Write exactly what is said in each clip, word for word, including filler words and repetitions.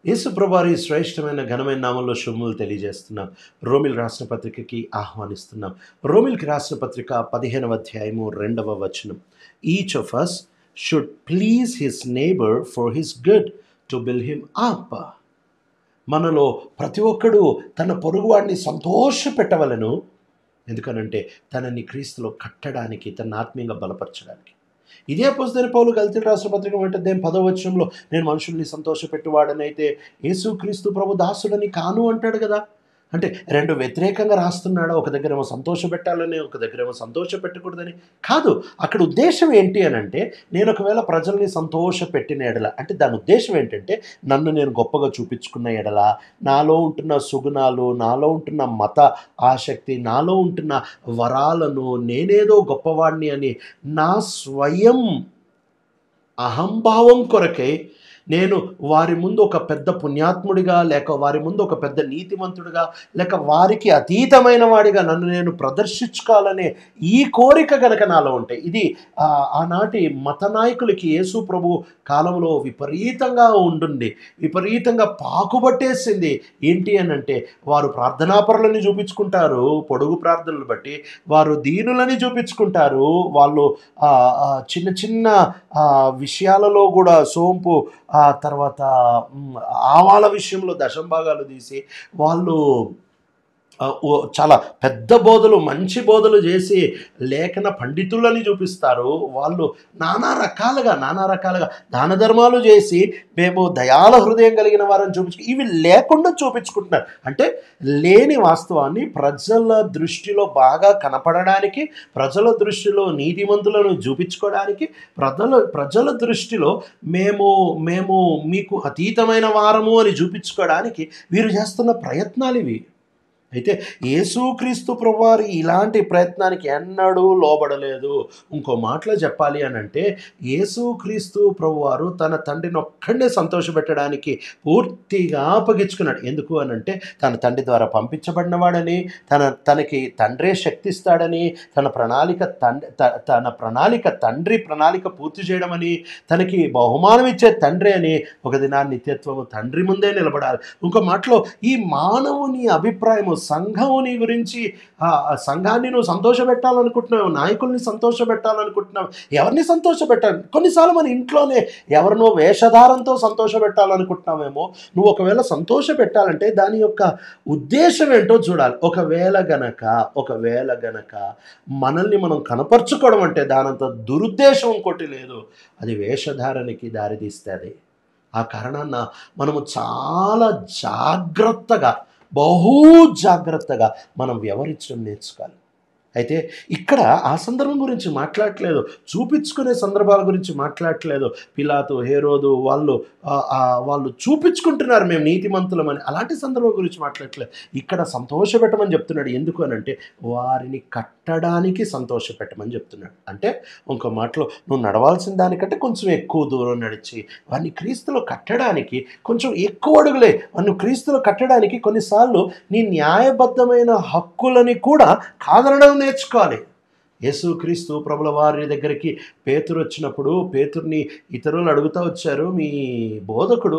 యేసు ప్రభువారి శ్రేష్టమైన ఘనమైన నామంలో శుభములు తెలియజేస్తున్నాం. రోమిల్ రాసిన పత్రికకి ఆహ్వానిస్తున్నాం. రోమిల్కి రాసిన పత్రిక పదిహేనవ అధ్యాయము రెండవ వచనం. Each of us should please his neighbor for his good to build him up. మనలో ప్రతి ఒక్కడు తన పొరుగువాడిని సంతోష పెట్టవలను. ఎందుకనంటే తనని క్రీస్తులో కట్టడానికి, తన ఆత్మీయంగా బలపరచడానికి. ఇదే అపోస్తలుడైన పౌలు గలతీయులకు రాసిన పత్రిక ఒకటో అధ్యాయం పదవ వచనంలో నేను మనుషుల్ని సంతోషపెట్టువాడనైతే యేసుక్రీస్తు ప్రభు దాసుడని కాను అంటాడు కదా. అంటే రెండు వ్యతిరేకంగా రాస్తున్నాడా? ఒక దగ్గరేమో సంతోషపెట్టాలని, ఒక దగ్గరేమో సంతోషపెట్టకూడదని కాదు. అక్కడ ఉద్దేశం ఏంటి అని అంటే, నేను ఒకవేళ ప్రజల్ని సంతోషపెట్టిన ఎడల, అంటే దాని ఉద్దేశం ఏంటంటే నన్ను నేను గొప్పగా చూపించుకున్న ఎడల, నాలో ఉంటున్న సుగుణాలు, నాలో ఉంటున్న మత ఆసక్తి, నాలో ఉంటున్న వరాలను, నేనేదో గొప్పవాడిని అని నా స్వయం అహంభావం కొరకై నేను వారి ముందు ఒక పెద్ద పుణ్యాత్ముడిగా, లేక వారి ముందు ఒక పెద్ద నీతిమంతుడిగా, లేక వారికి అతీతమైన వాడిగా నన్ను నేను ప్రదర్శించుకోవాలనే ఈ కోరిక గనక నాలో ఉంటే, ఇది ఆనాటి మత నాయకులకి యేసు ప్రభు కాలంలో విపరీతంగా ఉండుండి, విపరీతంగా పాకుబట్టేసింది. ఏంటి అని అంటే, వారు ప్రార్థనాపరులని చూపించుకుంటారు, పొడుగు ప్రార్థనలు బట్టి వారు దీనులని చూపించుకుంటారు, వాళ్ళు చిన్న చిన్న విషయాలలో కూడా సోంపు, ఆ తర్వాత ఆవాల విషయంలో దశంభాగాలు తీసి వాళ్ళు చాలా పెద్ద బోధలు, మంచి బోధలు చేసి లేఖన పండితులని చూపిస్తారు. వాళ్ళు నానా రకాలుగా నానా రకాలుగా దాన ధర్మాలు చేసి మేము దయాల హృదయం కలిగిన వారని చూపించు, ఇవి లేకుండా చూపించుకుంటున్నారు. అంటే లేని వాస్తవాన్ని ప్రజల దృష్టిలో బాగా కనపడడానికి, ప్రజల దృష్టిలో నీతిమంతులను చూపించుకోవడానికి, ప్రజల ప్రజల దృష్టిలో మేము మేము మీకు అతీతమైన వారము అని చూపించుకోవడానికి వీరు చేస్తున్న ప్రయత్నాలు ఇవి. అయితే యేసుక్రీస్తు ప్రభువారు ఇలాంటి ప్రయత్నానికి ఎన్నడూ లోబడలేదు. ఇంకో మాటలో చెప్పాలి అని అంటే, యేసుక్రీస్తు ప్రభువారు తన తండ్రిని ఒక్కడే సంతోషపెట్టడానికి పూర్తిగా అప్పగించుకున్నాడు. ఎందుకు అని అంటే, తన తండ్రి ద్వారా పంపించబడినవాడని, తన తనకి తండ్రే శక్తిస్తాడని, తన ప్రణాళిక తండ్రి తన ప్రణాళిక తండ్రి ప్రణాళిక పూర్తి చేయడమని, తనకి బహుమానం ఇచ్చే తండ్రి అని, ఒక దినాన్ని నిత్యత్వము తండ్రి ముందే నిలబడాలి. ఇంకో మాటలో ఈ మానవుని అభిప్రాయము, సంఘముని గురించి, ఆ సంఘాన్ని నువ్వు సంతోషపెట్టాలనుకుంటున్నావు, నాయకుల్ని సంతోషపెట్టాలనుకుంటున్నావు, ఎవరిని సంతోషపెట్టాలి? కొన్నిసార్లు మన ఇంట్లోనే ఎవరినో వేషధారంతో సంతోషపెట్టాలనుకుంటున్నావేమో. నువ్వు ఒకవేళ సంతోష పెట్టాలంటే దాని యొక్క ఉద్దేశం ఏంటో చూడాలి. ఒకవేళ గనక ఒకవేళ గనక మనల్ని మనం కనపరుచుకోవడం అంటే దానంత దురుద్దేశం ఇంకోటి లేదు, అది వేషధారణకి దారితీస్తుంది. ఆ కారణాన మనము చాలా జాగ్రత్తగా, బహు జాగ్రత్తగా మనం వ్యవహరించడం నేర్చుకోవాలి. అయితే ఇక్కడ ఆ సందర్భం గురించి మాట్లాడట్లేదు, చూపించుకునే సందర్భాల గురించి మాట్లాడట్లేదు. పిలాతు, హేరోదు వాళ్ళు వాళ్ళు చూపించుకుంటున్నారు మేము నీతిమంతులమని, అలాంటి సందర్భం గురించి మాట్లాడట్లేదు. ఇక్కడ సంతోషపెట్టమని చెప్తున్నాడు. ఎందుకు అని అంటే, వారిని కట్టడానికి సంతోషపెట్టమని చెప్తున్నాడు. అంటే ఇంకో మాటలో, నువ్వు నడవాల్సిన దానికంటే కొంచెం ఎక్కువ దూరం నడిచి వారిని క్రీస్తులో కట్టడానికి, కొంచెం ఎక్కువ అడుగులే వారిని క్రీస్తులో కట్టడానికి కొన్నిసార్లు నీ న్యాయబద్ధమైన హక్కులని కూడా కాదనడం నేర్చుకోవాలి. యేసుక్రీస్తు ప్రభుల వారి దగ్గరికి పేతురు వచ్చినప్పుడు, పేతుర్ని ఇతరులు అడుగుతూ వచ్చారు, మీ బోధకుడు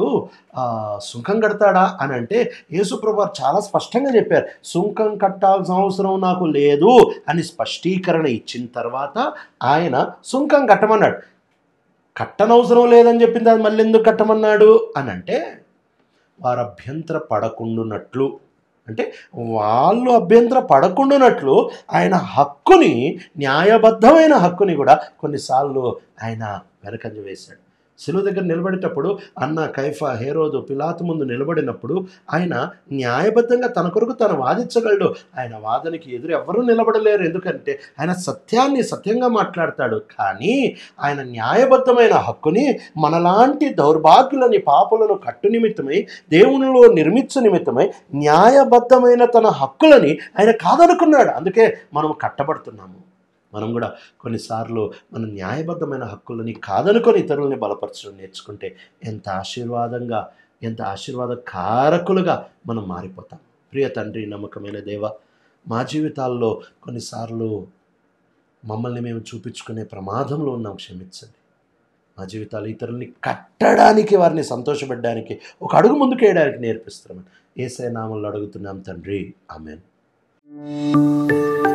సుంకం కడతాడా అని అంటే, యేసు ప్రభువారు చాలా స్పష్టంగా చెప్పారు, సుంకం కట్టాల్సిన అవసరం నాకు లేదు అని స్పష్టీకరణ ఇచ్చిన తర్వాత ఆయన సుంకం కట్టమన్నాడు. కట్టనవసరం లేదని చెప్పింది అది మళ్ళీ ఎందుకు కట్టమన్నాడు అని అంటే, వారు అభ్యంతర పడకుండునట్లు, అంటే వాళ్ళు అభ్యంతర పడకుండానట్లు ఆయన హక్కుని, న్యాయబద్ధమైన హక్కుని కూడా కొన్నిసార్లు ఆయన వెనకంజ వేశాడు. శిలువ దగ్గర నిలబడేటప్పుడు అన్న, కైఫా, హేరోదు, పిలాతు ముందు నిలబడినప్పుడు ఆయన న్యాయబద్ధంగా తన కొరకు తను వాదించగలడు. ఆయన వాదనకి ఎదురు ఎవరూ నిలబడలేరు. ఎందుకంటే ఆయన సత్యాన్ని సత్యంగా మాట్లాడతాడు. కానీ ఆయన న్యాయబద్ధమైన హక్కుని మనలాంటి దౌర్భాగ్యులని, పాపులను కట్టు నిమిత్తమై, దేవునిలో నిర్మించు నిమిత్తమై న్యాయబద్ధమైన తన హక్కులని ఆయన కాదనుకున్నాడు. అందుకే మనం కట్టబడుతున్నాము. మనం కూడా కొన్నిసార్లు మన న్యాయబద్ధమైన హక్కులని కాదనుకొని ఇతరులని బలపరచడం నేర్చుకుంటే ఎంత ఆశీర్వాదంగా, ఎంత ఆశీర్వాద కారకులుగా మనం మారిపోతాం. ప్రియ తండ్రి, నమ్మకమైన దేవ, మా జీవితాల్లో కొన్నిసార్లు మమ్మల్ని మేము చూపించుకునే ప్రమాదంలో ఉన్నాం, క్షమించండి. మా జీవితాలు ఇతరుల్ని కట్టడానికి, వారిని సంతోషపెట్టడానికి, ఒక అడుగు ముందుకేయడానికి నేర్పిస్తున్నామని యేసయ్య నామములో అడుగుతున్నాం తండ్రి. ఆమేన్.